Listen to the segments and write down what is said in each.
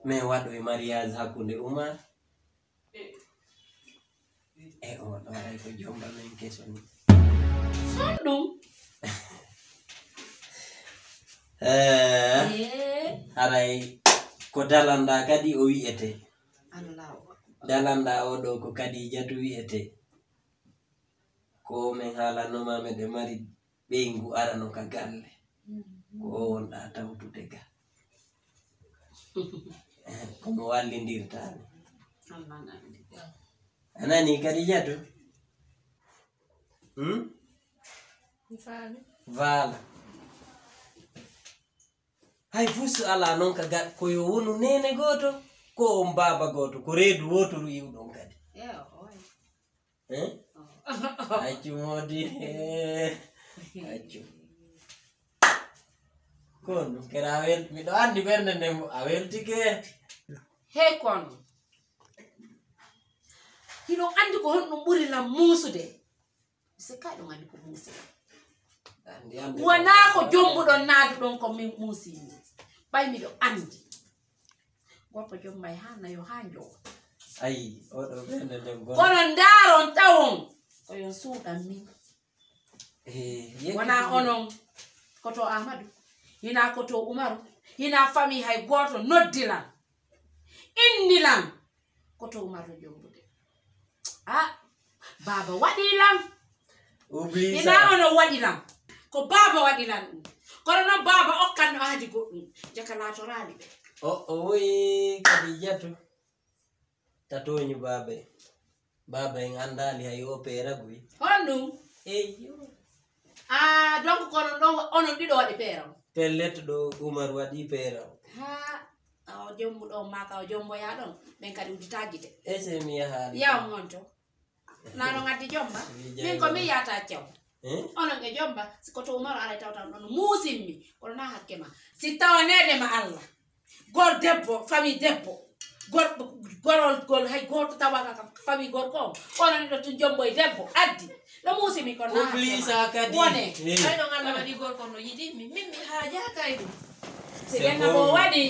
me waɗo e mariage hakkunde Umar e o ɗo ay ko jomba men keso ni ɗum haray ko dalanda kadi o wi'ete Allah dalanda o ɗo ko kadi jatu wi'ete ko men haalanoma meɗe mari ɓeygu arano ka galle ko o wonɗa tawtude ga komo wallidirtani anani kadi jatu vala hay fusu ala non ka gat ko yo wonu nene goto ko on baba goto ko reedu wotoru yiwɗon kadi accu modi accu kono kera wel miɗo andi ɓernde nde a weltike hey kono hino andi ko honɗum ɓuri lam muusude se kay ɗum andi ko muusude wona ko jombuɗon naadu ɗon ko min muusini ɓay miɗo andi gorko jommay ha nayo ha jowo ayi oɗo ɓernde nde kono ndaaron tawon koyon suuɗan min wona onon koto Amadou hina koto Umaru hina famille hay goto noddilan indilan koto Umaru jombude baba waɗilan hina ono waɗilan ko baba waɗilan ɗum kono noon baba okkanno haadi goɗɗum jaka latorali ɓe o woyi kadi jatu tatoñi baba en andali hay o peeragoy honɗum eyyo donc kono ɗon onon ɗiɗo waɗi peeraw pelleto ɗo Umar waɗi peeraw o jombuɗo maka o jomboya ɗon ɓen kadi uditagite ese mi yahaali yaw monto nano gaddi jomba min ko min yata cew onon e jomba sikoto Umaru ara tawtan ɗon muusinmi kono na hakke ma si tawanede ma Allah gor debbo famille debbo gorol hay goto tawaka famille gorko onon ɗo tun jombo e debbo addi no muusimi kono na oblisa kadi wone ay ɗon Allah waɗi gorko no yiɗimi min mi haajaka e ɗum si denna bo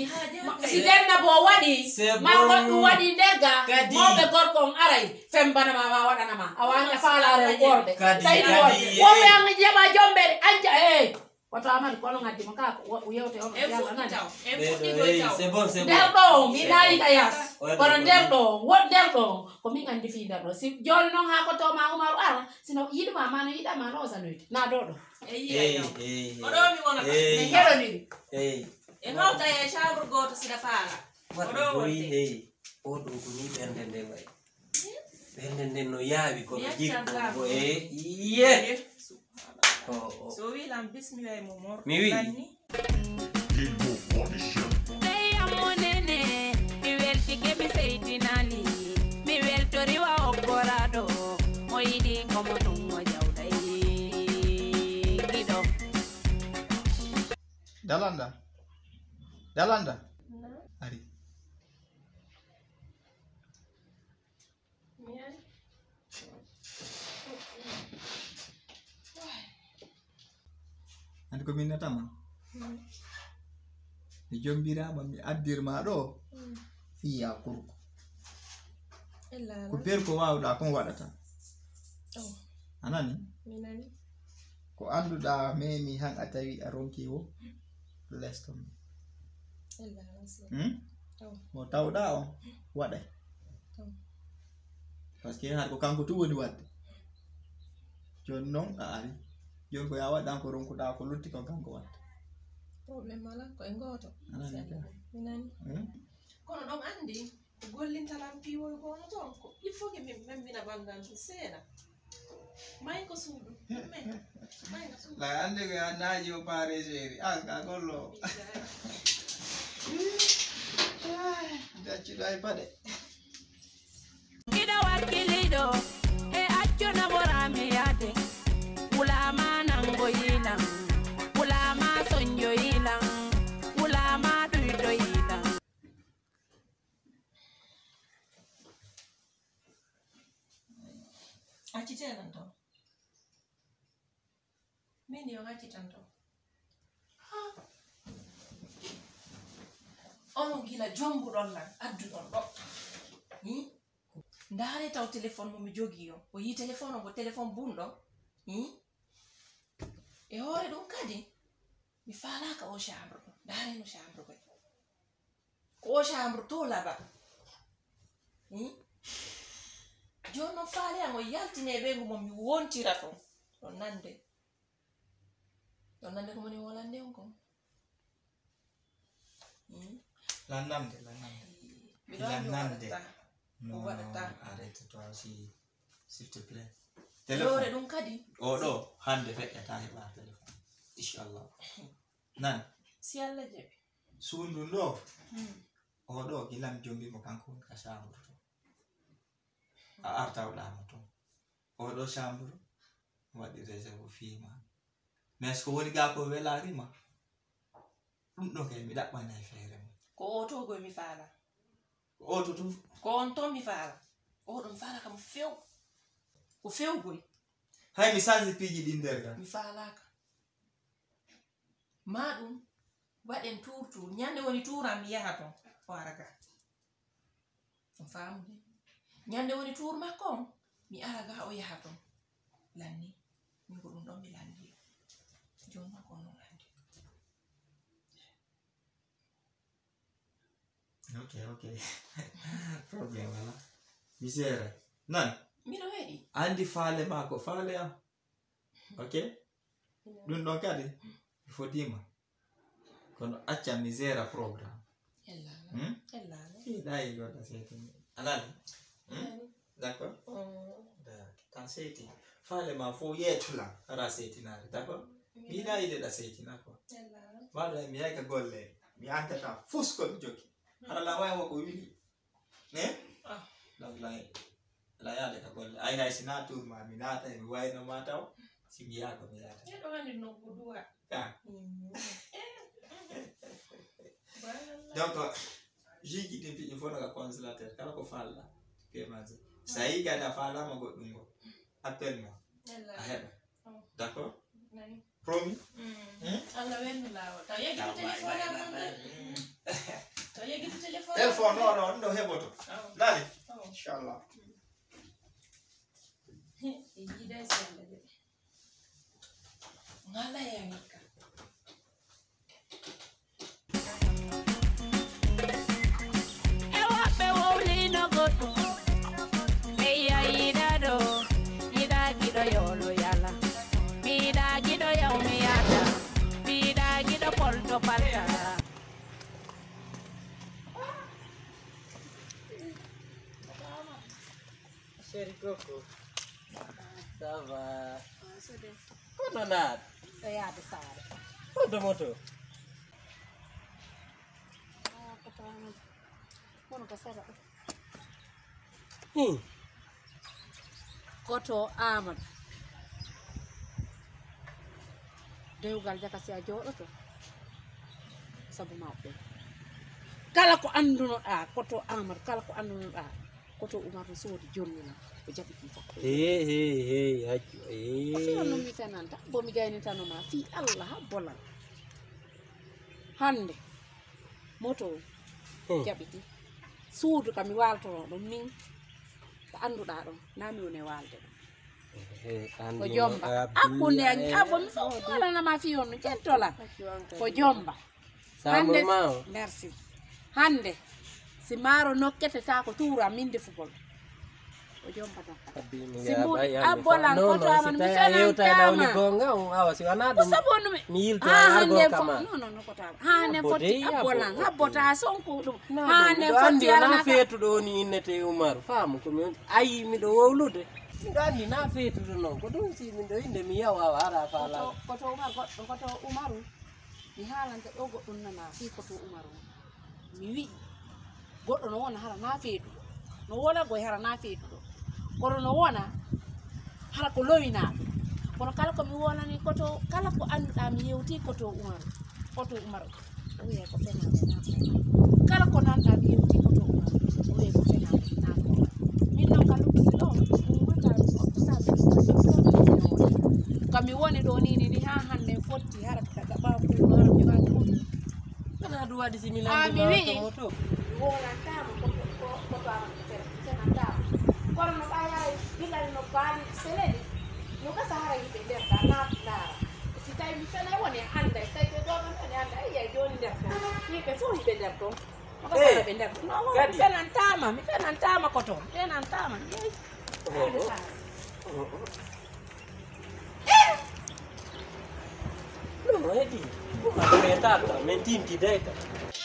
waɗi ma goɗɗum waɗi nderga mawɓe gorko on aray fembanama ma waɗanama a wanga faalare worɓe tawi worɓe woɓe an jeɓa jomɓere anja woto Amadi kono gaddi mo ka yewte on nder ɗo mi nayi ka yas kono nder ɗo won nder ɗo ko min andi fi nder ɗo si joni noon ha ko toma Umaru ara sino yiɗuma ma no yiɗama no osanoyde na ɗo ɗo oɗo mi wona min heɗoniri e mawta e chambre goto sida faala waɗɗo wonde oɗo ko ni ɓernde nde way ɓernde nden no yaawi kono jikko ko iye so wilam bismillah mo mor mi wi mi weltike mi seytinali mi weltoriwa okkoraɗo o yiɗi komo ɗum o jawɗay giɗo dalanda ari andi ko minnatama mi jombirama mi addirma ɗo fiya kurko ko berko wawɗa kon waɗata anani ko anduɗa memi han a tawi a ronki wo leston mo tawɗa on waɗay par ce que har ko kanko tu woni wadde joni noon a ari joni ko ya waɗan ko ronkuɗa ko lutti ko kanko watta probléme ala ko e goto anani ka minani kono ɗon andi ko gollintalam piwol gono toon ko il faut que min memmina bandam seeɗa may ko suuɗu may ko suuɗu la ande ko ya naaji o paare séri an ka gollo jacciɗo ay paɗe giɗo wakkiliɗo e accu naborami yade wulama nango yilan wulama sonjo yilan wulama ɗuyɗo yilan accitenan to min yo accitan to onon gila jonguɗon nan adduɗon ɗo ndaare taw téléphone momi jogii o yi téléphone o ko téléphone bunɗo e hoore ɗum kadi mi faalaka o chambre ɗo ndaare no chambre koy ko o chambre to laba joni noon faale an o yaltine ɓeygu mom mi wontira ton ɗon nande komoni wolande on kon lannande o waɗata arrête toi aussi s'il te plaît loore ɗum kadi oɗo hande feƴƴata heɓa téléphone inchallah nan si Allah jaɓi suundu ɗo oɗo gilam jombimo kanko woni ka chambre to a artawɗamo toon oɗo chambre waɗi réserve fiima mais ce que woni ga ko welarima ɗum ɗo kay mi ɗaɓɓana e feere mum ko o to goy mi faala ko oto tum ko on ton mi faala oɗon faala kam few ko fewgoy hay mi sansi piiji ɗi nder gan mi faalaka ma ɗum waɗen tour ñande woni touram mi yaha ton o ara ga on famude ñande woni tour makko on mi ara ga o yaha ton lanni min ko ɗum ɗon mi landi joni makko on non andi ok problème wala misére nan mbiɗo weɗi andi faale mako faale am ok ɗum ɗon kadi il faut dima kono acca misére programme ellala ɗayi goɗɗa seetini anani d'accord tan seeti faale ma fo yeetula ara seetinare d'accord mbiɗa yiɗeɗa seetina quoi maɗo mi yayka golle mi antata fus komi jogi hara la wawi woko wili donc la yaade ka golle ay hay si natur ma mi naata mi wayno ma taw si mi yaako mi yaata ɗo andi no ko duwa donc jiji ɗin piƴi fof naga consulateur kala ko falla kemaje so yi kadi a falama goɗɗum ngo appel mo a heɓa d'accord promis Allah wennu lawol taw yeggito téléphone am taw yeggito téléphone téléphone non ɗum ɗo heɓoto nani inchallah e jiida e sella de ngala yamika Ewaɓe wowlino goɗɗo ɓeya yiɗaɗo yiɗa giɗo yolo yala miyiɗa giɗo yawmi yata miyiɗa giɗo polto palta Chéri Coco. Ça va? Kono naat? ɗo yaade saare Kono moto? kono ko sara Hmm. koto Amadou dewgal jakasi a jooɗoto sabu mawɓe kala ko anndunoɗa koto Amadou kala ko anndunoɗa koto Oumar no soodi jonnina o jaɓiti fof Hey, haccu. o fiyan no mbitenanta bomi gaynitanoma fi Allah ha bolal hande moto jaɓiti suudu kam mi waltono ɗum min ko annduɗa ɗon na mi woni walde ɗum ko jomba hakkunde bomi fof walanama fi on no jettola ko jomba hande merci hande si maaro nokketeta ko tuura min defugol o jomba nokka si mbuɗi abbolan koto aman mi fenantama ko sabonumi ha hande fo non kotama ha hande foti abbolan habbota sonko ɗum ha hande foti na feetuɗo woni innete Umaru faamu komi ayi miɗo wowlude miɗo andi na feetuɗo noon ko ɗum si miɗo inde mi yawa ara faala koto Umar goɗɗo koto Umaru mi haalante ɗo goɗɗum nana fi koto Umaru mi wi goɗɗo no wona hara na feetuɗo no wona goye hara na feetuɗo kono no wona hara ko lowinaɗo kono kala komi wonani koto kala ko annduɗa mi yewti koto Umaru o wiye ko fenaɓe naako kala ko nanɗa mi yewti koto Umaru o wiye ko fenaɓe naako min noon ka luttude ɗo kami woni ɗo nini ni ha hande fotti hara daga ɓaw hara mi wani kana ɗum waɗi di similan mi wi moto. wona tama ko am sen tama kono no ɓayay bilal no baali seledi no ka sahara yimɓe nder da naɗɗara si tawi mi fena woni anda so tawi ɓe ɗoɗon ene anda eyya joni nder to yimɓe fof yiɓe nder to noko sahara ɓe nder to non mi fenantama ko toon fenantama yeyi non heedi ɗum aɗa wiyata ɗum min timtidayta